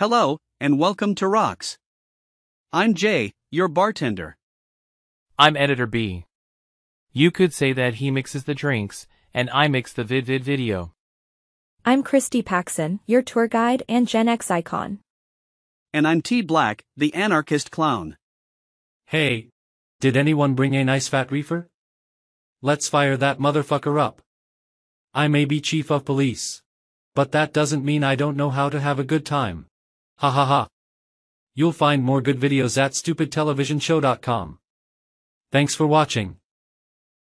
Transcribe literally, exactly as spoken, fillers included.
Hello, and welcome to Rocks. I'm Jay, your bartender. I'm Editor B. You could say that he mixes the drinks, and I mix the vid vid video. I'm Christy Paxson, your tour guide and Gen X icon. And I'm T Black, the anarchist clown. Hey, did anyone bring a nice fat reefer? Let's fire that motherfucker up. I may be chief of police, but that doesn't mean I don't know how to have a good time. Ha ha ha. You'll find more good videos at stupid television show dot com. Thanks for watching.